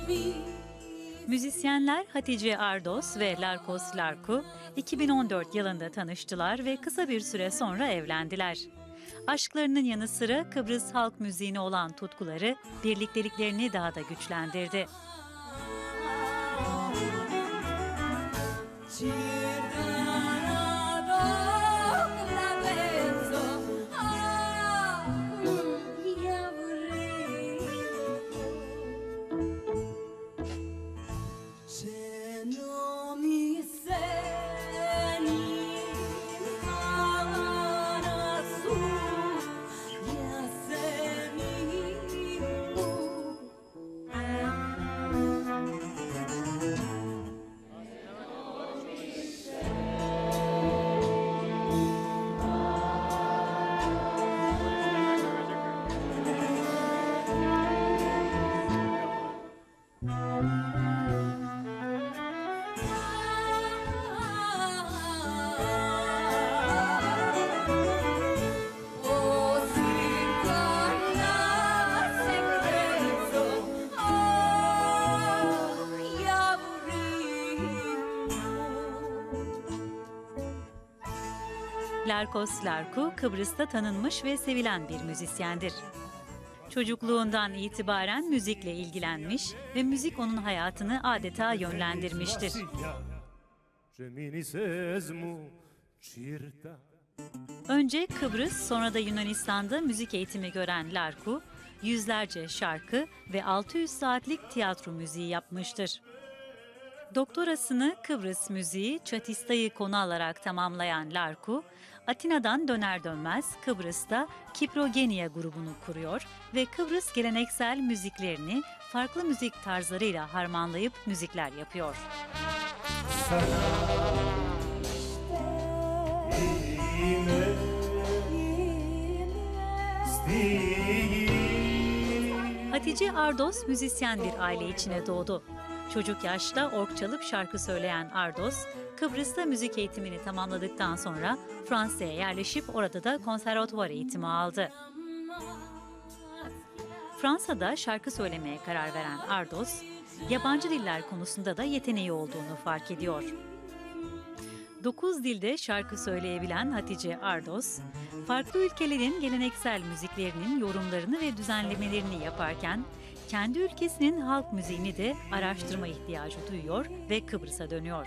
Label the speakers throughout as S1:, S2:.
S1: Müzisyenler Hatice Ardos ve Larkos Larku 2014 yılında tanıştılar ve kısa bir süre sonra evlendiler. Aşklarının yanı sıra Kıbrıs halk müziğine olan tutkuları birlikteliklerini daha da güçlendirdi. Larkos Larku, Kıbrıs'ta tanınmış ve sevilen bir müzisyendir. Çocukluğundan itibaren müzikle ilgilenmiş ve müzik onun hayatını adeta yönlendirmiştir. Önce Kıbrıs, sonra da Yunanistan'da müzik eğitimi gören Larku, yüzlerce şarkı ve 600 saatlik tiyatro müziği yapmıştır. Doktorasını Kıbrıs müziği Çatista'yı konu alarak tamamlayan Larku, Atina'dan döner dönmez Kıbrıs'ta Kiprogenia grubunu kuruyor ve Kıbrıs geleneksel müziklerini farklı müzik tarzlarıyla harmanlayıp müzikler yapıyor. Hatice Ardos müzisyen bir aile içine doğdu. Çocuk yaşta org çalıp şarkı söyleyen Ardos, Kıbrıs'ta müzik eğitimini tamamladıktan sonra Fransa'ya yerleşip orada da konservatuvar eğitimi aldı. Fransa'da şarkı söylemeye karar veren Ardos, yabancı diller konusunda da yeteneği olduğunu fark ediyor. 9 dilde şarkı söyleyebilen Hatice Ardos, farklı ülkelerin geleneksel müziklerinin yorumlarını ve düzenlemelerini yaparken, kendi ülkesinin halk müziğini de araştırma ihtiyacı duyuyor ve Kıbrıs'a dönüyor.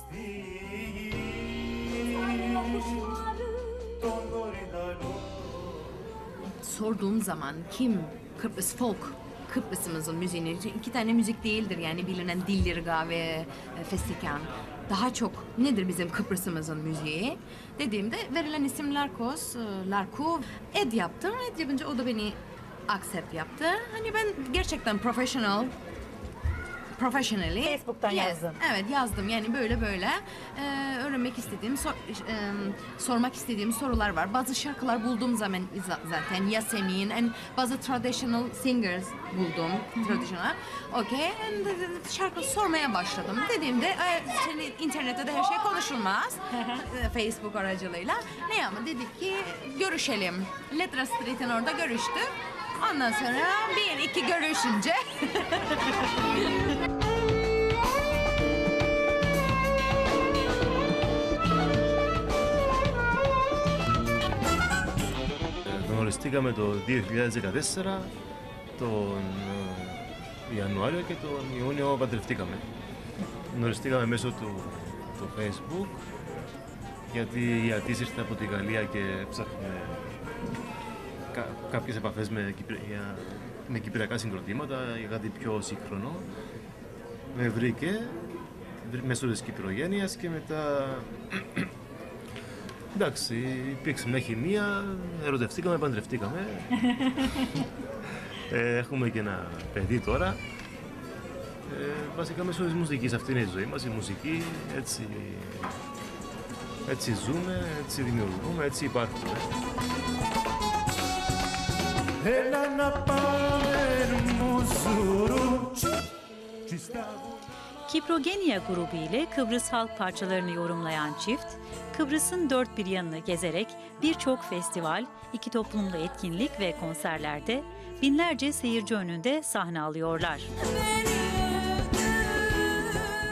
S2: Sorduğum zaman kim Kıbrıs folk, Kıbrıs'ımızın müziğini, iki tane müzik değildir yani bilinen dillirga ve festikan. Daha çok nedir bizim Kıbrıs'ımızın müziği dediğimde verilen isim Larkos, Larku. Ed yaptım. Ed yapınca o da beni accept yaptı. Hani ben gerçekten professionally
S1: Facebook'tan yazdın.
S2: Evet yazdım yani böyle öğrenmek istediğim sormak istediğim sorular var. Bazı şarkılar bulduğum zaman zaten Yasemin bazı traditional singers buldum. Traditional. Okay. Şarkı sormaya başladım. Dediğimde internette de her şey konuşulmaz. Facebook aracılığıyla. Ne ama dedik ki görüşelim. Letra Street'in orada görüştük. Ondan sonra bir iki görüşünce
S3: Γνωριστήκαμε το 2014, τον Ιανουάριο και τον Ιούνιο παντρευτήκαμε. Γνωριστήκαμε μέσω του Facebook, γιατί η Ατής ήρθε από τη Γαλλία και ψάχνουμε κάποιες επαφές με κυπριακά συγκροτήματα για κάτι πιο σύγχρονο. Με βρήκε μέσω της Κυπρογένειας και μετά εντάξει, υπήρξε μια χημεία, ερωτευτήκαμε, παντρευτήκαμε. Έχουμε και ένα παιδί τώρα. Βασικά μέσω της μουσικής, αυτή είναι η ζωή μας, η μουσική, έτσι ζούμε, έτσι δημιουργούμε, έτσι υπάρχουμε.
S4: Έλα να πάμε μουσουρού.
S1: Kiprogenia grubu ile Kıbrıs halk parçalarını yorumlayan çift, Kıbrıs'ın dört bir yanını gezerek birçok festival, iki toplumlu etkinlik ve konserlerde binlerce seyirci önünde sahne alıyorlar.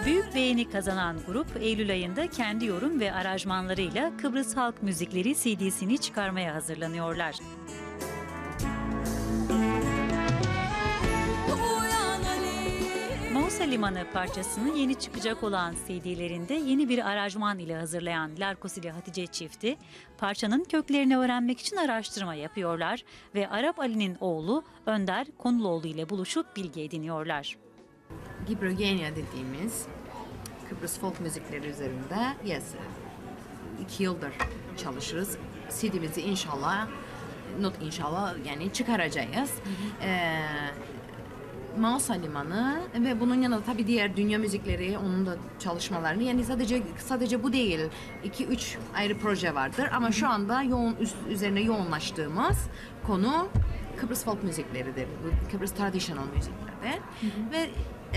S1: Büyük beğeni kazanan grup Eylül ayında kendi yorum ve aranjmanlarıyla Kıbrıs Halk Müzikleri CD'sini çıkarmaya hazırlanıyorlar. Mausa Limanı parçasını yeni çıkacak olan CD'lerinde yeni bir aranjman ile hazırlayan Larkos ile Hatice çifti, parçanın köklerini öğrenmek için araştırma yapıyorlar ve Arap Ali'nin oğlu Önder Konuloğlu ile buluşup bilgi ediniyorlar.
S2: Gibrogenia dediğimiz Kıbrıs folk müzikleri üzerinde 2 yıldır çalışırız. CD'mizi inşallah, yani çıkaracağız. Mausa Limanı ve bunun yanında tabii diğer dünya müzikleri, onun da çalışmalarını, yani sadece bu değil, 2-3 ayrı proje vardır ama şu anda üzerine yoğunlaştığımız konu Kıbrıs folk müzikleridir, Kıbrıs traditional müziklerdir. Ve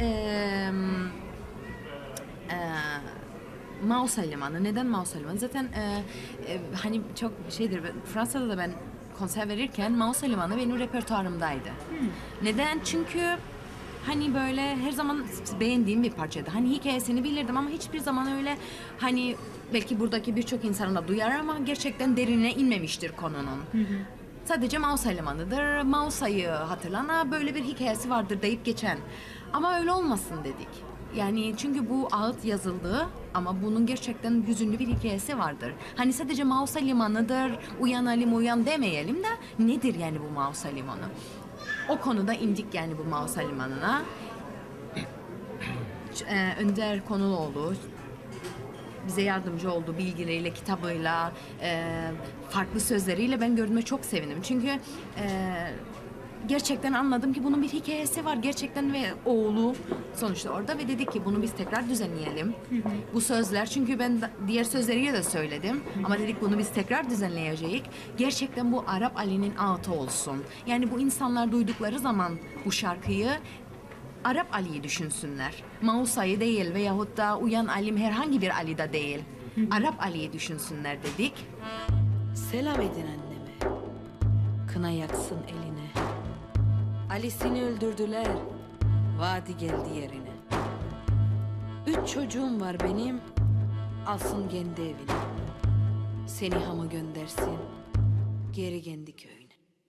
S2: Mausa Limanı, neden Mausa Limanı? Zaten hani çok şeydir, Fransa'da da ben konser verirken Mausa Limanı benim repertuarımdaydı. Neden? Çünkü hani böyle her zaman beğendiğim bir parçaydı. Hani hikayesini bilirdim ama hiçbir zaman öyle, hani belki buradaki birçok insan da duyar ama gerçekten derinine inmemiştir konunun. Sadece Mausa Limanı'dır. Mausa'yı hatırlana, böyle bir hikayesi vardır deyip geçen. Ama öyle olmasın dedik. Yani çünkü bu ağıt yazıldı ama bunun gerçekten hüzünlü bir hikayesi vardır. Hani sadece Mausa Limanı'dır, uyan Halim uyan demeyelim de nedir yani bu Mausa Limanı? O konuda indik yani bu Mausa Limanı'na. Önder Konuloğlu bize yardımcı oldu bilgileriyle, kitabıyla, farklı sözleriyle. Ben gördüğüme çok sevindim. Çünkü gerçekten anladım ki bunun bir hikayesi var gerçekten ve oğlu sonuçta orada ve dedik ki bunu biz tekrar düzenleyelim. Bu sözler, çünkü ben diğer sözleriyle de söyledim ama dedik bunu biz tekrar düzenleyeceğiz. Gerçekten bu Arap Ali'nin ağıtı olsun. Yani bu insanlar duydukları zaman bu şarkıyı Arap Ali'yi düşünsünler. Mausa'yı değil veyahut da Uyan Ali'm herhangi bir Ali de değil. Arap Ali'yi düşünsünler dedik.
S5: Selam edin anneme. Kına yaksın eline. Ali'sini öldürdüler. Vadi geldi yerine. 3 çocuğum var benim. Alsın kendi evine. Seni hamı göndersin. Geri kendi köyüne.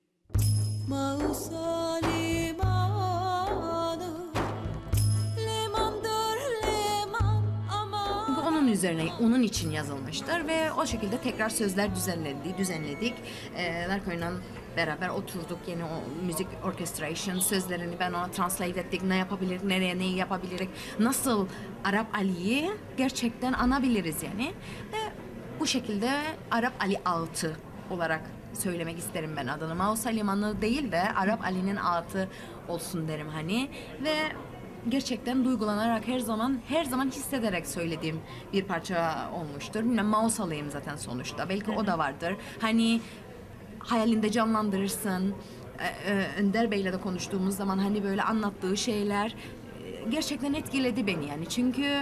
S5: Mausa limanı, limandır liman aman.
S2: Bu onun üzerine, onun için yazılmıştır ve o şekilde tekrar sözler düzenledik. Larko'yla beraber oturduk, yeni o müzik orchestration sözlerini ben ona translate ettik. Ne yapabiliriz, nereye neyi yapabiliriz, nasıl Arap Ali'yi gerçekten anabiliriz yani. Ve bu şekilde Arap Ali ağıtı olarak söylemek isterim ben adını. Mausa Limanı değil de Arap Ali'nin ağıtı olsun derim hani. Ve gerçekten duygulanarak her zaman hissederek söylediğim bir parça olmuştur. Bilmem, Mausalıyım zaten sonuçta. Belki o da vardır. Hani hayalinde canlandırırsın. Önder Bey'le de konuştuğumuz zaman hani böyle anlattığı şeyler gerçekten etkiledi beni yani. Çünkü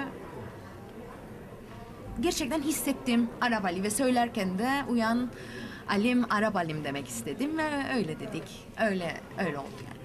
S2: gerçekten hissettim Arap Ali ve söylerken de Uyan Alim, Arap Alim demek istedim ve öyle dedik. Öyle oldu yani.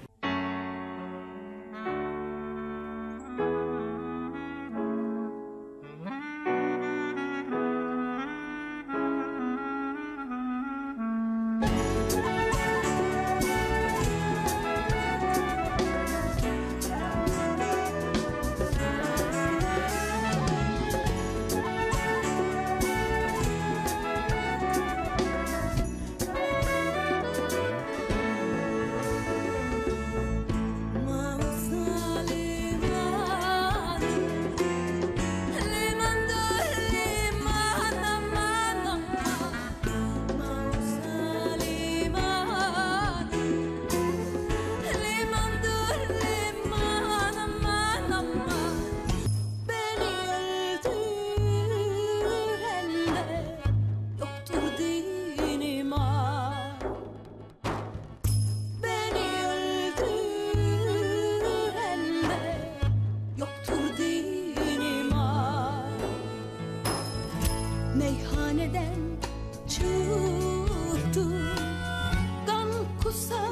S5: Meyhaneden çıktı, kan kusa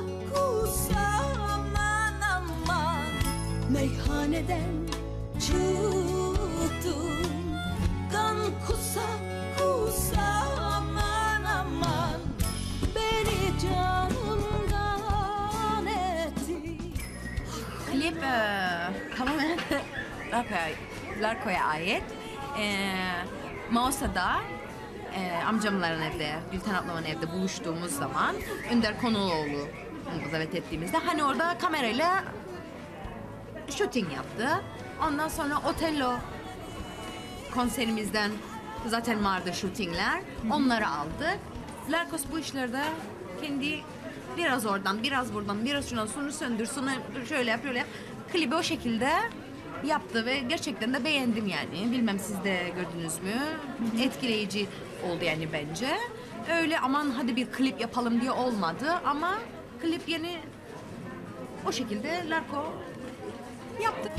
S5: kusa aman aman. Meyhaneden çıktı. yaptın? Kan kusa kusa aman aman beni canımdan etti.
S2: Klip tamamen Larko'ya ait. Mausa'da amcamların evde, Gülten ablamın evde buluştuğumuz zaman Önder Konuloğlu davet ettiğimizde hani orada kamerayla shooting yaptı. Ondan sonra Otello konserimizden zaten vardı shootingler. Onları aldık. Larkos bu işlerde kendi biraz oradan, biraz buradan, biraz şuna sonra söndür, sonra şöyle yap, böyle yap. Klibi o şekilde yaptı ve gerçekten de beğendim yani. Bilmem siz de gördünüz mü? Etkileyici oldu yani bence. Öyle aman hadi bir klip yapalım diye olmadı ama klip yani o şekilde Larko yaptı.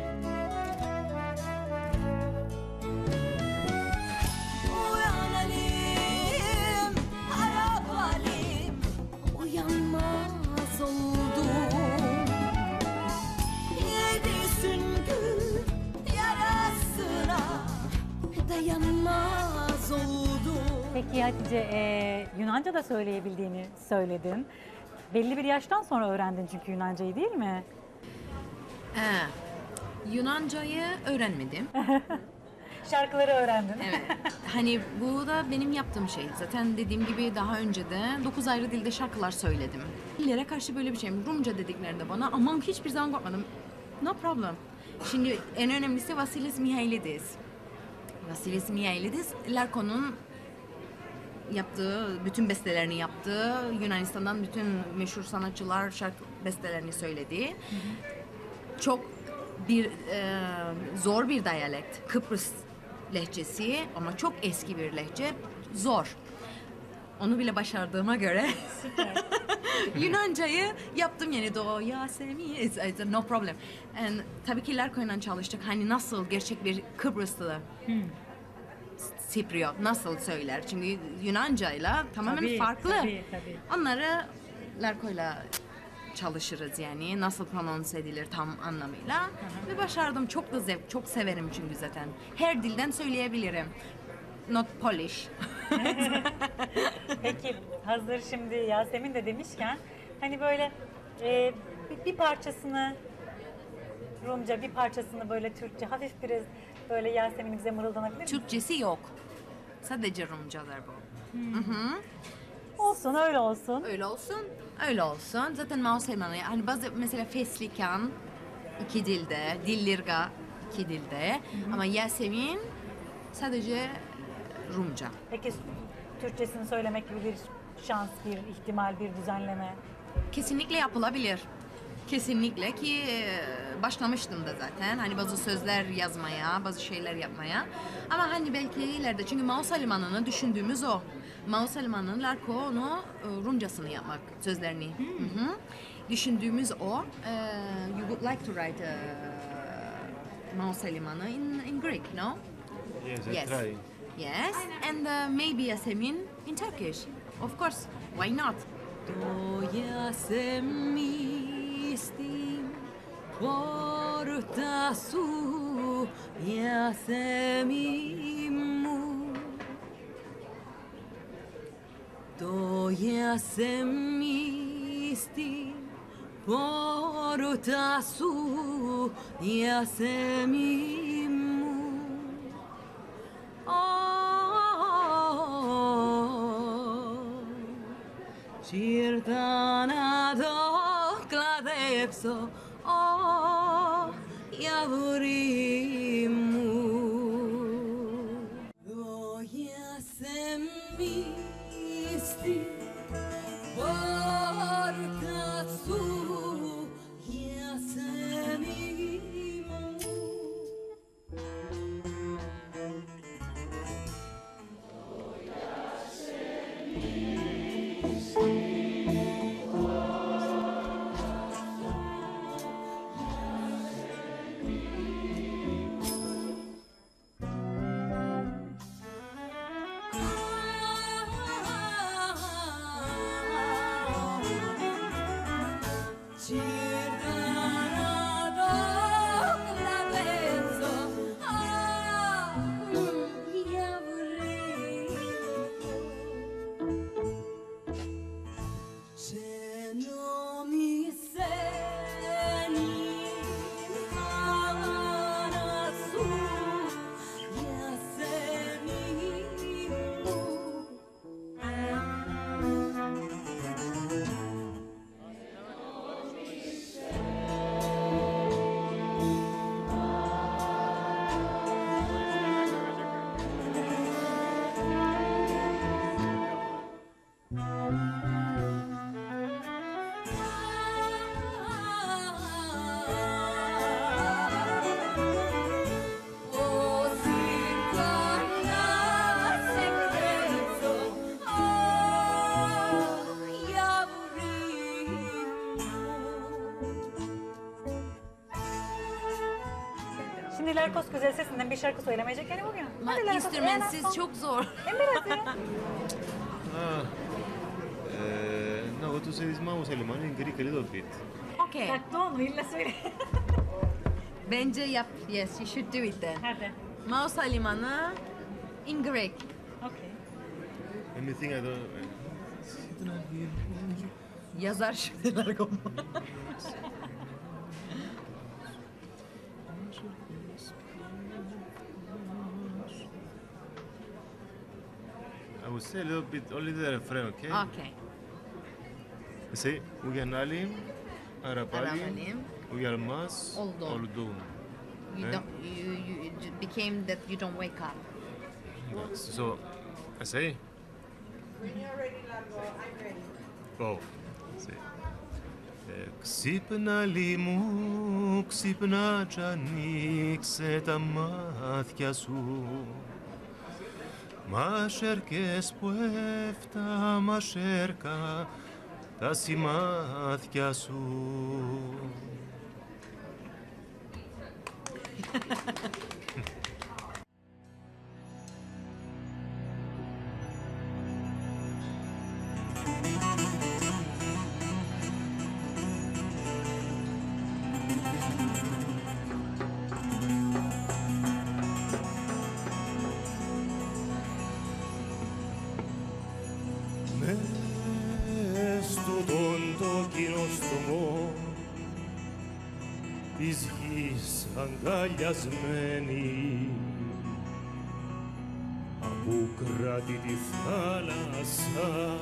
S5: Uyanalım, arabalim, uyanmaz oldum. Yedi süngü yarasına dayanmaz oldum.
S1: Peki Hatice, Yunanca da söyleyebildiğini söyledin. Belli bir yaştan sonra öğrendin çünkü Yunancayı, değil mi?
S2: Yunancayı öğrenmedim.
S1: Şarkıları öğrendin.
S2: Evet. Hani bu da benim yaptığım şey. Zaten dediğim gibi daha önce de 9 ayrı dilde şarkılar söyledim. Dillere karşı böyle bir şeyim. Rumca dediklerinde bana aman hiçbir zaman korkmadım. No problem. Şimdi en önemlisi Vasilis Mihailidis. Vasilis Mihailidis, Larko'nun yaptığı, bütün bestelerini yaptığı, Yunanistan'dan bütün meşhur sanatçılar şarkı bestelerini söyledi. Çok zor bir diyalekt. Kıbrıs lehçesi ama çok eski bir lehçe. Zor. Onu bile başardığıma göre Yunancayı yaptım yani do ya semi it's no problem. And tabii ki Larko'yla çalıştık. Hani nasıl gerçek bir Kıbrıslı Sipriot nasıl söyler? Çünkü Yunancayla tamamen
S1: Tabii,
S2: farklı.
S1: tabii.
S2: Onları Larko'yla çalışırız yani nasıl pronons edilir tam anlamıyla. Ve başardım. Çok da zevk, çok severim çünkü zaten. Her dilden söyleyebilirim. Not Polish.
S1: Peki hazır şimdi Yasemin de demişken hani böyle bir parçasını Rumca, bir parçasını böyle Türkçe hafif biraz böyle Yasemin bize mırıldanabilir mi?
S2: Türkçesi yok. Sadece Rumcalar bu.
S1: Olsun, öyle olsun.
S2: Öyle olsun. Öyle olsun. Zaten Maus Elmanı hani bazı mesela Feslikan iki dilde, Dillirga iki dilde ama Yasemin sadece Rumca.
S1: Peki Türkçesini söylemek gibi bir şans, bir ihtimal, bir düzenleme.
S2: Kesinlikle yapılabilir. Kesinlikle ki başlamıştım da zaten. Hani bazı sözler yazmaya, bazı şeyler yapmaya. Ama hani belki ileride çünkü Maus Alimanı'nı düşündüğümüz o. Maus Alimanı'nın Larko onu Rumcasını yapmak, sözlerini. Hı-hı. Düşündüğümüz o. You would like to write Maus Alimanı in Greek, no?
S3: Yes, I
S2: Yes.
S3: try.
S2: Yes, and maybe Yasemin in Turkish. Of course, why not?
S5: Το Yasemin στην πόρτα σου, Yasemin μου. Το Yasemin στην πόρτα σου, Yasemin μου. Ήρθα να το κλαδέψω, γιαβουρί μου. Λόγια σε μίστη, πόρτα σου, για σε μη μου.
S1: Şimdi Larkos güzel sesinden bir şarkı söylemeyecek yani bugün. Hadi Larkos,
S2: İnstrumentsiz çok zor.
S1: Biraz ya.
S3: No, εγώ το σερισμά μου σε λιμάνι είναι Greek a little bit.
S2: Okay.
S1: Taktı onu illa söyle.
S2: Bence yap. Yes, you should do it then.
S1: Hadi.
S2: Mausa limanı in Greek.
S1: Okay.
S3: Anything I don't...
S2: Yazar şimdi Largo.
S3: I would say a little bit, only the refrain, okay?
S2: Okay.
S3: Say, uyanalım, arabalım,
S2: Arabalım.
S3: uyalmaz,
S2: Oldum.
S3: oldum.
S2: You
S3: Eh?
S2: don't. You became that you don't wake up.
S3: So, I say.
S6: When you're ready, Largo, I'm ready.
S3: Go. Say. Ξύπνα λίμου, ξύπνα κι ανοίξε τα μάτια σου. Μασέρκες που έφτα, μασέρκα τα σημάδια σου.
S4: Μες τούτον το κοινοστομό της γης αγκαλιασμένη από κράτη τη θάλασσα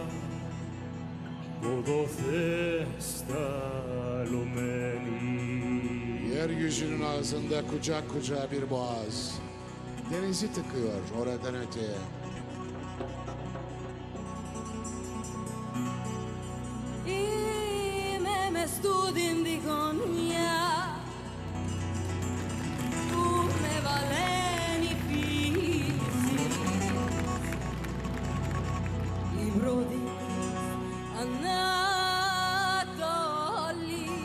S4: ποδοθεσταλωμένη.
S7: Yeryüzünün ağzında kucak kucağa bir boğaz. Denizi tıkıyor oradan öteye.
S5: Είμαι μες στούδιν τη γωνιά που με βαλαίνει η φύση η πρώτη Ανατολή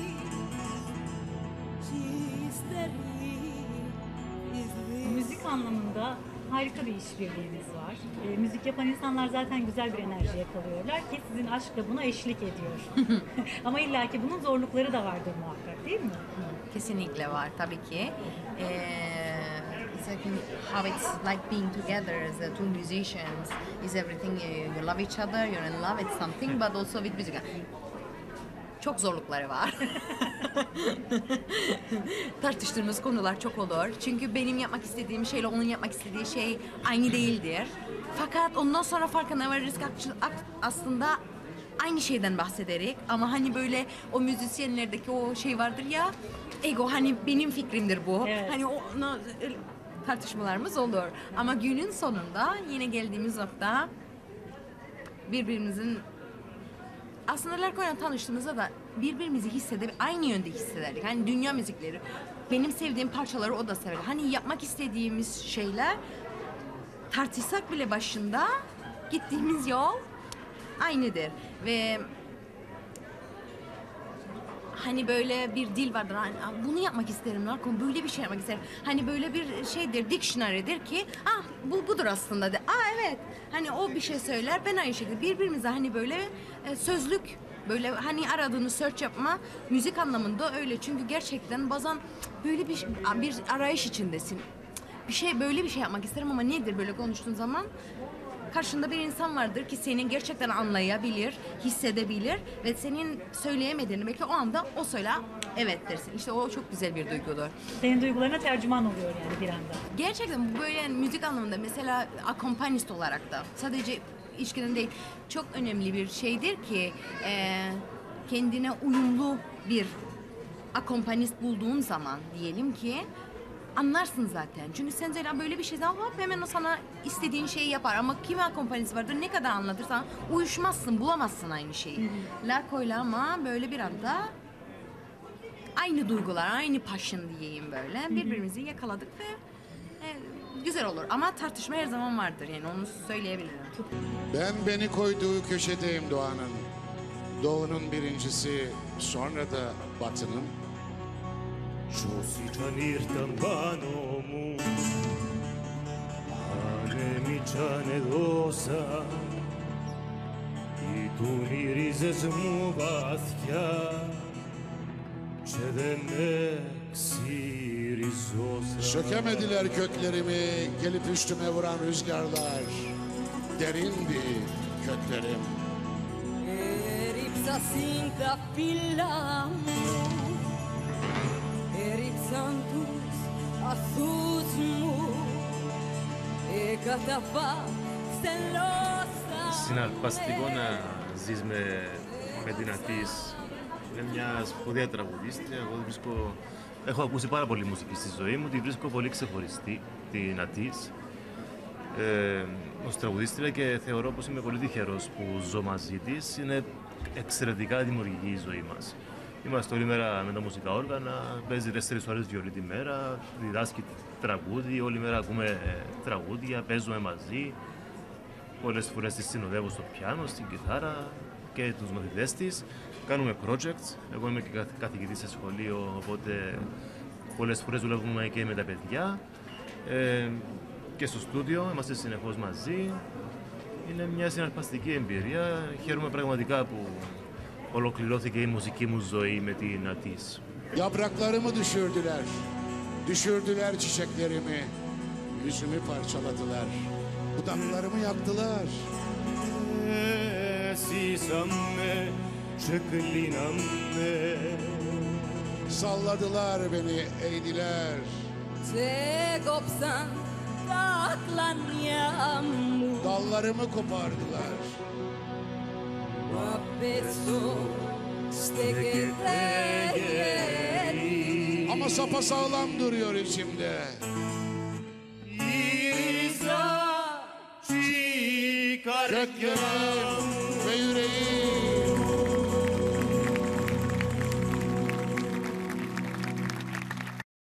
S5: κι υστερεί εις
S1: Müzik anlamında harika bir işbirliğiniz var. Müzik yapan insanlar zaten güzel bir enerji yakalıyorlar ki sizin aşk da buna eşlik ediyor. Ama illaki bunun zorlukları da vardır muhakkak değil mi?
S2: Kesinlikle var tabii ki. It's like how it's like being together as two musicians. Is everything you love each other, you're in love with something, but also with music. Çok zorlukları var. Tartıştığımız konular çok olur. Çünkü benim yapmak istediğim şeyle onun yapmak istediği şey aynı değildir. Fakat ondan sonra farkına varırız ki aslında aynı şeyden bahsederek ama hani böyle o müzisyenlerdeki o şey vardır ya, ego, hani benim fikrimdir bu.
S1: Evet.
S2: Hani onu tartışmalarımız olur. Ama günün sonunda yine geldiğimiz nokta birbirimizin aslında Larko'yla tanıştığımızda da birbirimizi aynı yönde hissederdik. Hani dünya müzikleri, benim sevdiğim parçaları o da sever. Hani yapmak istediğimiz şeyler tartışsak bile başında gittiğimiz yol aynıdır. Ve hani böyle bir dil vardır. Hani bunu yapmak isterim Larko, böyle bir şey yapmak isterim. Hani böyle bir şeydir, dictionary'dir ki bu budur aslında de. Evet. Hani o bir şey söyler, ben aynı şekilde birbirimize hani böyle sözlük, böyle hani aradığını search yapma müzik anlamında öyle. Çünkü gerçekten bazen böyle bir arayış içindesin. Böyle bir şey yapmak isterim ama nedir böyle konuştuğun zaman? Karşında bir insan vardır ki seni gerçekten anlayabilir, hissedebilir ve senin söyleyemediğini belki o anda o söyler, evet dersin. İşte o çok güzel bir duygudur.
S1: Senin duygularına tercüman oluyor yani bir anda.
S2: Gerçekten bu böyle yani müzik anlamında mesela akompanist olarak da sadece ilişkiden değil çok önemli bir şeydir ki kendine uyumlu bir akompanist bulduğun zaman diyelim ki anlarsın zaten. Çünkü sen zaten böyle bir şeyden hop hemen o sana istediğin şeyi yapar. Ama kime akompanisi vardır ne kadar anlatırsan uyuşmazsın, bulamazsın aynı şeyi. Larko'yla ama böyle bir anda aynı duygular, aynı passion diyeyim böyle. Birbirimizi yakaladık ve güzel olur. Ama tartışma her zaman vardır yani onu söyleyebilirim.
S7: Ben beni koyduğu köşedeyim Doğan'ın. Doğu'nun birincisi, sonra da Batı'nın.
S4: Κι όσοι κι αν ήρθαν πάνω μου, άνεμοι κι αν εδώσαν, ήτουν οι ρίζες μου βαθιά και δεν με ξυριζώσαν.
S7: Sökemediler köklerimi, gelip üstüme vuran rüzgarlar. Derindi köklerim.
S5: Έριψα συν τα φύλλα μου, έριψαν τους αθούς μου, εκαταβά στελώσα.
S3: Συναρπαστικό να ζεις με την Αττής. Είναι μια σπουδαία τραγουδίστρια. Έχω ακούσει πάρα πολύ μουσική στη ζωή μου. Τη βρίσκω πολύ ξεχωριστή, την Αττής. Ως τραγουδίστρια και θεωρώ πως είμαι πολύ τυχερός που ζω μαζί της. Είναι εξαιρετικά δημιουργική η ζωή μας. Είμαστε όλη μέρα με τα μουσικά όργανα, παίζει 4 ώρες βιολί τη μέρα, διδάσκει τραγούδι, όλη μέρα ακούμε τραγούδια, παίζουμε μαζί. Πολλές φορές τη συνοδεύω στο πιάνο, στην κιθάρα και τους μαθητές της. Κάνουμε projects. Εγώ είμαι και καθηγητής σε σχολείο, οπότε πολλές φορές δουλεύουμε και με τα παιδιά. Και στο στούντιο, είμαστε συνεχώς μαζί. Είναι μια συναρπαστική εμπειρία. Χαίρομαι πραγματικά που ολοκληρώθηκε η μουσική μου ζωή με την Αττής.
S7: Yapraklarımı düşürdüler. Düşürdüler çiçeklerimi. Yüzümü parçaladılar. Dudaklarımı yaktılar.
S4: Έσυσαμε και κλείναμε.
S7: Salladılar beni, eğdiler.
S5: Τσέκοψαν τα κλανιά μου,
S7: Dallarımı kopardılar.
S5: μα πέσω στέκεται γέρι.
S7: Ama sapasağlam duruyor içimde.
S4: Η ρίζα κι η καρδιά
S7: Köklerim ve yüreğim